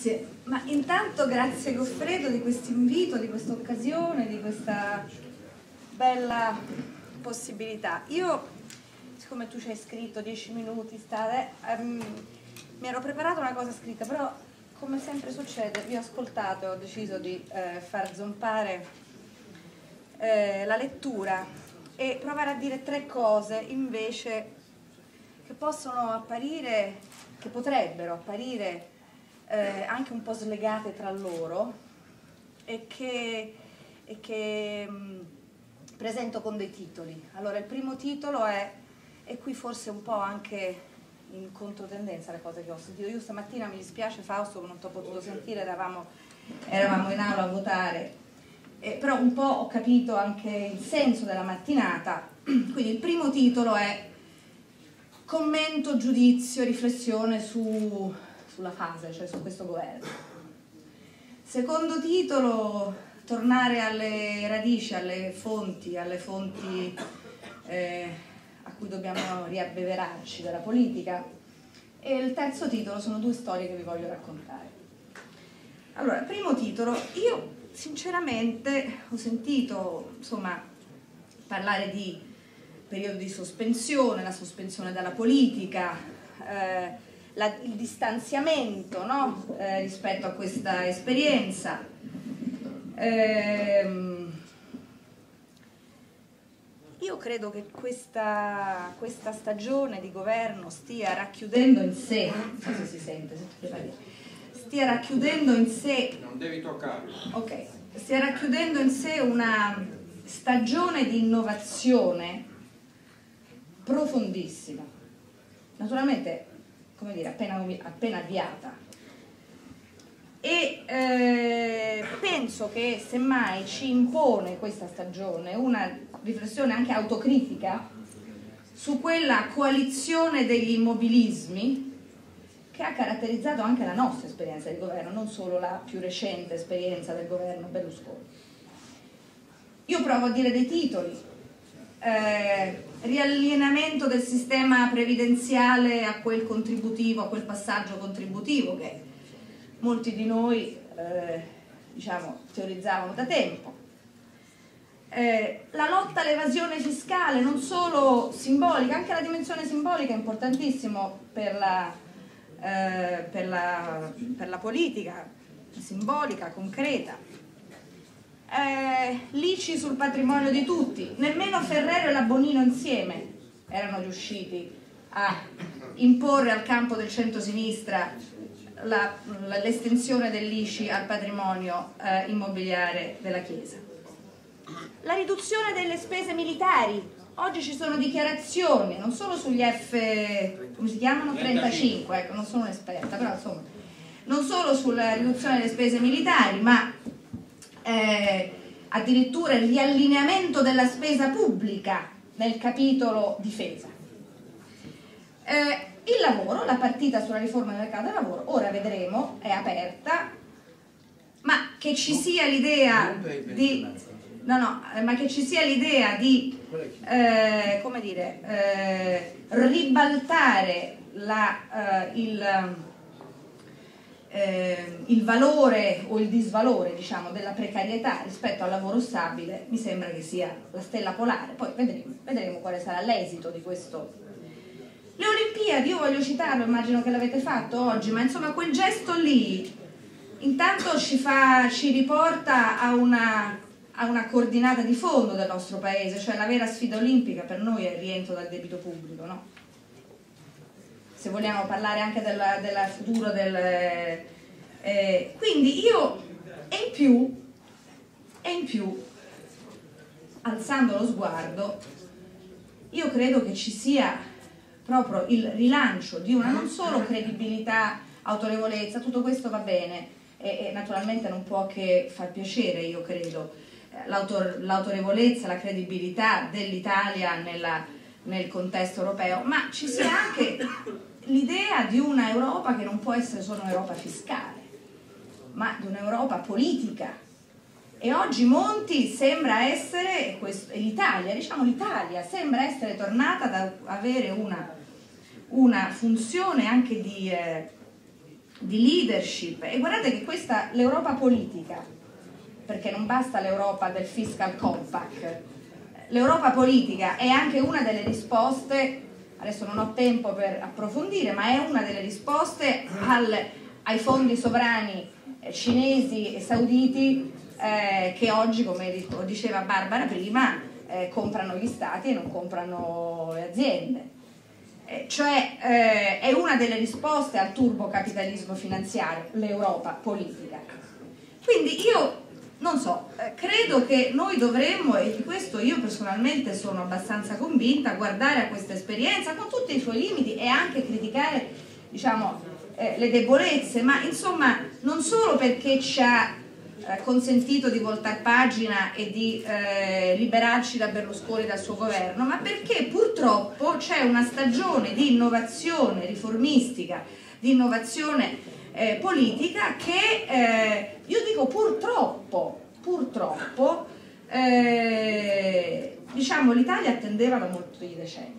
Grazie, ma intanto grazie Goffredo di questo invito, di questa occasione, di questa bella possibilità. Io, siccome tu ci hai scritto 10 minuti, mi ero preparata una cosa scritta, però come sempre succede, vi ho ascoltato e ho deciso di far zompare la lettura e provare a dire 3 cose invece che possono apparire, che potrebbero apparire anche un po' slegate tra loro e che presento con dei titoli. Allora, il primo titolo è, e qui forse un po' anche in controtendenza le cose che ho sentito. Io stamattina, mi dispiace Fausto che non ti ho potuto sentire, eravamo in aula a votare, però un po' ho capito anche il senso della mattinata. Quindi il primo titolo è commento, giudizio, riflessione sulla fase, cioè su questo governo. Secondo titolo, tornare alle radici, alle fonti a cui dobbiamo riabbeverarci della politica. E il terzo titolo sono 2 storie che vi voglio raccontare. Allora, primo titolo, io sinceramente ho sentito, insomma, parlare di periodo di sospensione, la sospensione dalla politica, il distanziamento, no? Rispetto a questa esperienza. Io credo che questa stagione di governo stia racchiudendo in sé, non so se si sente, stia racchiudendo in sé, non devi toccarlo. Ok, stia racchiudendo in sé una stagione di innovazione profondissima, naturalmente, come dire, appena avviata, e penso che semmai ci impone questa stagione una riflessione anche autocritica su quella coalizione degli immobilismi che ha caratterizzato anche la nostra esperienza di governo, non solo la più recente esperienza del governo Berlusconi. Io provo a dire dei titoli. Riallineamento del sistema previdenziale a quel contributivo, a quel passaggio contributivo che molti di noi diciamo, teorizzavano da tempo. La lotta all'evasione fiscale, non solo simbolica, anche la dimensione simbolica è importantissimo per la politica, simbolica, concreta. L'ICI sul patrimonio di tutti, nemmeno Ferrero e la Bonino insieme erano riusciti a imporre al campo del centrosinistra l'estensione dell'ICI al patrimonio immobiliare della Chiesa. La riduzione delle spese militari, oggi ci sono dichiarazioni non solo sugli come si chiamano? 35, ecco, non sono un'esperta, però insomma, non solo sulla riduzione delle spese militari, ma addirittura il riallineamento della spesa pubblica nel capitolo difesa. Il lavoro, la partita sulla riforma del mercato del lavoro, ora vedremo, è aperta, ma che ci sia l'idea di come dire, ribaltare il valore o il disvalore, diciamo, della precarietà rispetto al lavoro stabile, mi sembra che sia la stella polare. Poi vedremo quale sarà l'esito di questo. Le Olimpiadi, io voglio citarlo, immagino che l'avete fatto oggi, ma insomma quel gesto lì intanto ci riporta a una coordinata di fondo del nostro paese, cioè la vera sfida olimpica per noi è il rientro dal debito pubblico, no? Se vogliamo parlare anche del futuro quindi io e in più alzando lo sguardo, io credo che ci sia proprio il rilancio di una non solo credibilità, autorevolezza, tutto questo va bene e naturalmente non può che far piacere, io credo, l'autorevolezza, la credibilità dell'Italia nel contesto europeo, ma ci sia anche l'idea di una Europa che non può essere solo un'Europa fiscale, ma di un'Europa politica. E oggi Monti sembra essere, e l'Italia, diciamo l'Italia, sembra essere tornata ad avere una funzione anche di di leadership. E guardate che questa, l'Europa politica, perché non basta l'Europa del fiscal compact, l'Europa politica è anche una delle risposte, adesso non ho tempo per approfondire, ma è una delle risposte ai fondi sovrani cinesi e sauditi che oggi, come diceva Barbara prima, comprano gli stati e non comprano le aziende. Cioè è una delle risposte al turbocapitalismo finanziario, l'Europa politica. Quindi io non so, credo che noi dovremmo, e di questo io personalmente sono abbastanza convinta, guardare a questa esperienza con tutti i suoi limiti e anche criticare, diciamo, le debolezze, ma insomma non solo perché ci ha consentito di voltar pagina e di liberarci da Berlusconi e dal suo governo, ma perché purtroppo c'è una stagione di innovazione riformistica, di innovazione politica che io dico purtroppo diciamo l'Italia attendeva da molti decenni.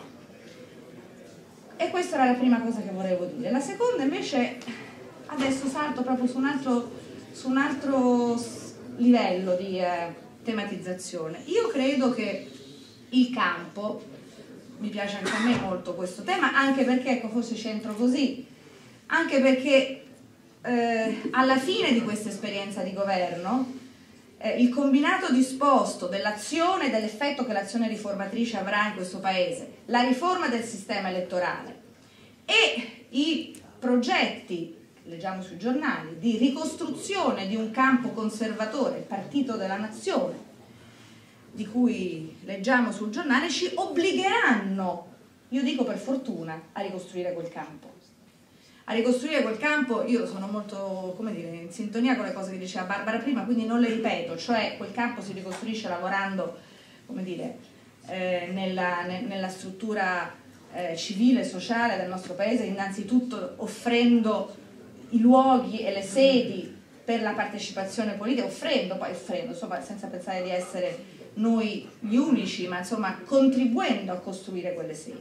E questa era la prima cosa che volevo dire. La seconda invece, adesso salto proprio su un altro livello di tematizzazione. Io credo che il campo, mi piace anche a me molto questo tema, anche perché, ecco, forse c'entro così, anche perché alla fine di questa esperienza di governo il combinato disposto dell'azione e dell'effetto che l'azione riformatrice avrà in questo paese, la riforma del sistema elettorale e i progetti, leggiamo sui giornali, di ricostruzione di un campo conservatore, il partito della nazione, di cui leggiamo sul giornale, ci obbligheranno, io dico per fortuna, a ricostruire quel campo. A ricostruire quel campo, io sono molto, come dire, in sintonia con le cose che diceva Barbara prima, quindi non le ripeto, cioè quel campo si ricostruisce lavorando, come dire, nella struttura civile e sociale del nostro paese, innanzitutto offrendo i luoghi e le sedi per la partecipazione politica, insomma, senza pensare di essere noi gli unici, ma insomma contribuendo a costruire quelle sedi.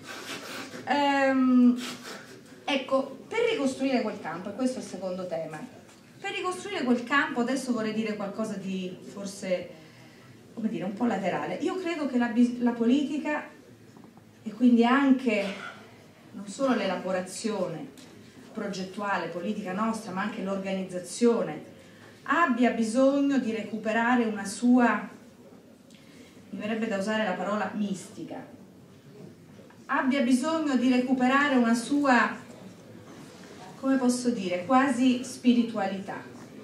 Ecco, per ricostruire quel campo, e questo è il secondo tema, per ricostruire quel campo adesso vorrei dire qualcosa di forse, come dire, un po' laterale. Io credo che la politica, e quindi anche non solo l'elaborazione progettuale, politica nostra, ma anche l'organizzazione, abbia bisogno di recuperare una sua, mi verrebbe da usare la parola mistica, abbia bisogno di recuperare una sua, come posso dire, quasi spiritualità.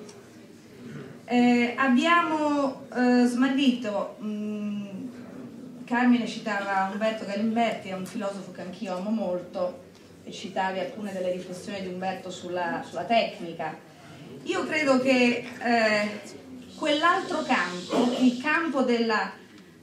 Abbiamo smarrito, Carmine citava Umberto Galimberti, è un filosofo che anch'io amo molto, e citavi alcune delle riflessioni di Umberto sulla tecnica. Io credo che quell'altro campo, il campo della,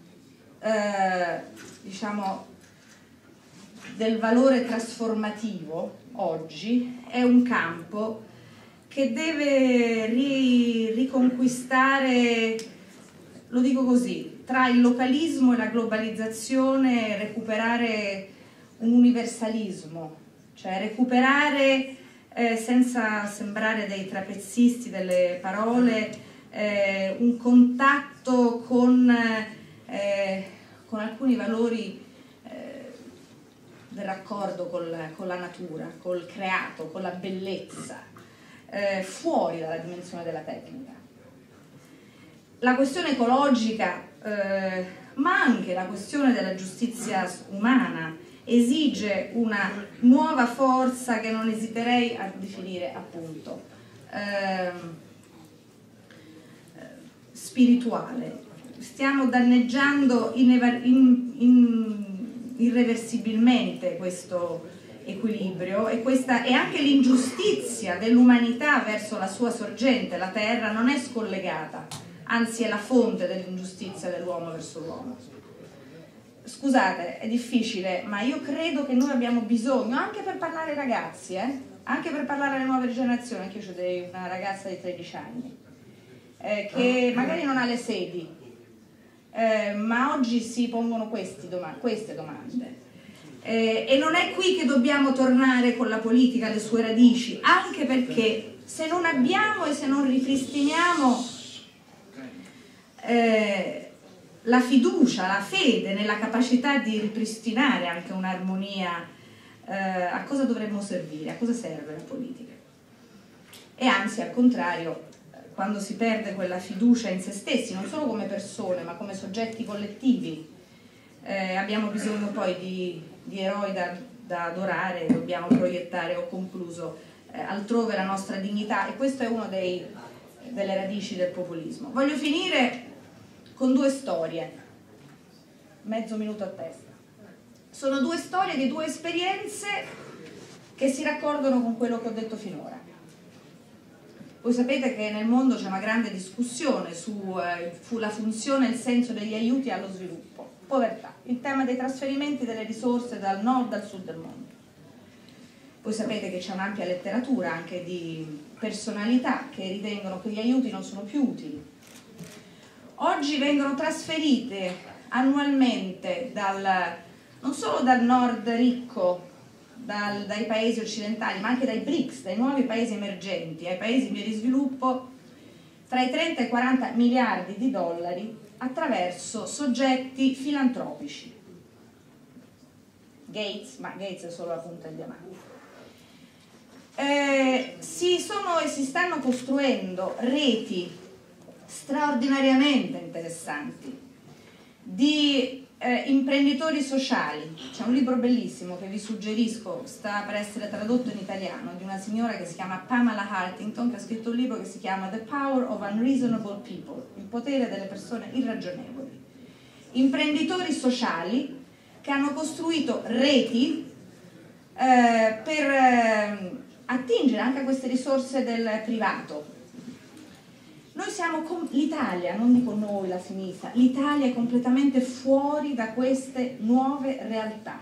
diciamo, del valore trasformativo, oggi è un campo che deve riconquistare, lo dico così, tra il localismo e la globalizzazione, recuperare un universalismo, cioè recuperare, senza sembrare dei trapezzisti delle parole, un contatto con alcuni valori del raccordo con la natura, col creato, con la bellezza, fuori dalla dimensione della tecnica. La questione ecologica, ma anche la questione della giustizia umana, esige una nuova forza che non esiterei a definire appunto spirituale. Stiamo danneggiando irreversibilmente questo equilibrio e anche l'ingiustizia dell'umanità verso la sua sorgente, la terra, non è scollegata, anzi è la fonte dell'ingiustizia dell'uomo verso l'uomo. Scusate, è difficile, ma io credo che noi abbiamo bisogno, anche per parlare ai ragazzi, anche per parlare alle nuove generazioni, anche io ho una ragazza di 13 anni, che magari non ha le sedi, ma oggi si pongono queste domande. E non è qui che dobbiamo tornare con la politica alle sue radici, anche perché se non abbiamo e se non ripristiniamo la fiducia, la fede nella capacità di ripristinare anche un'armonia, a cosa dovremmo servire? A cosa serve la politica? E anzi, al contrario, quando si perde quella fiducia in se stessi, non solo come persone ma come soggetti collettivi, abbiamo bisogno poi di eroi da adorare, dobbiamo proiettare, ho concluso, altrove la nostra dignità, e questo è una delle radici del populismo. Voglio finire con due storie, mezzo minuto a testa. Sono due storie di due esperienze che si raccordano con quello che ho detto finora. Voi sapete che nel mondo c'è una grande discussione sulla funzione e il senso degli aiuti allo sviluppo. Povertà, il tema dei trasferimenti delle risorse dal nord al sud del mondo. Voi sapete che c'è un'ampia letteratura anche di personalità che ritengono che gli aiuti non sono più utili. Oggi vengono trasferite annualmente non solo dal nord ricco, dai paesi occidentali, ma anche dai BRICS, dai nuovi paesi emergenti, ai paesi in via di sviluppo, tra i 30 e i 40 miliardi di dollari attraverso soggetti filantropici. ma Gates è solo la punta del diamante. Si stanno costruendo reti straordinariamente interessanti di imprenditori sociali. C'è un libro bellissimo che vi suggerisco, sta per essere tradotto in italiano, di una signora che si chiama Pamela Hartington, che ha scritto un libro che si chiama The Power of Unreasonable People, il potere delle persone irragionevoli. Imprenditori sociali che hanno costruito reti per attingere anche a queste risorse del privato. Noi siamo l'Italia, non dico noi, la sinistra, l'Italia è completamente fuori da queste nuove realtà.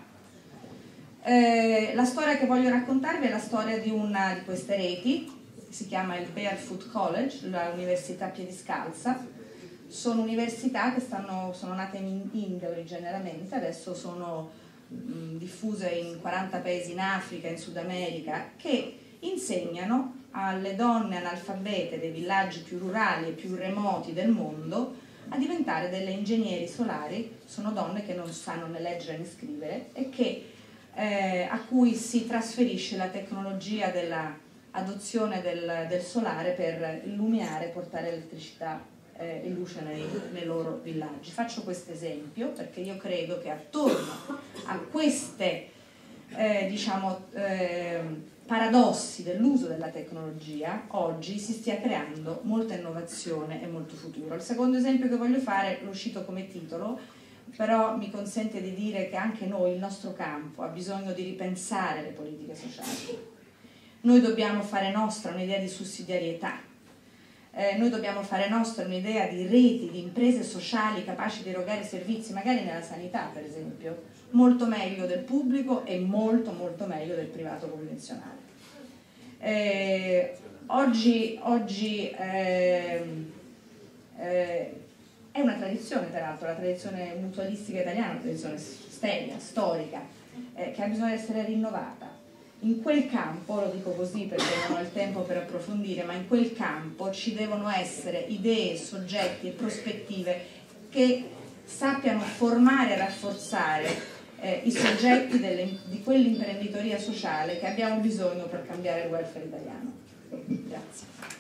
La storia che voglio raccontarvi è la storia di una di queste reti, si chiama il Barefoot College, l'università piediscalza. Sono università che sono nate in India originariamente, adesso sono diffuse in 40 paesi in Africa, in Sud America, che insegnano alle donne analfabete dei villaggi più rurali e più remoti del mondo a diventare delle ingegneri solari. Sono donne che non sanno né leggere né scrivere e a cui si trasferisce la tecnologia dell'adozione del solare per illuminare e portare elettricità e luce nei loro villaggi. Faccio questo esempio perché io credo che attorno a queste paradossi dell'uso della tecnologia oggi si stia creando molta innovazione e molto futuro. Il secondo esempio che voglio fare lo cito come titolo, però mi consente di dire che anche noi, il nostro campo, ha bisogno di ripensare le politiche sociali. Noi dobbiamo fare nostra un'idea di sussidiarietà, noi dobbiamo fare nostra un'idea di reti, di imprese sociali capaci di erogare servizi, magari nella sanità per esempio, molto meglio del pubblico e molto molto meglio del privato convenzionale. Oggi è una tradizione, peraltro, la tradizione mutualistica italiana, una tradizione seria, storica, che ha bisogno di essere rinnovata. In quel campo, lo dico così perché non ho il tempo per approfondire, ma in quel campo ci devono essere idee, soggetti e prospettive che sappiano formare e rafforzare i soggetti di quell'imprenditoria sociale che abbiamo bisogno per cambiare il welfare italiano. Grazie.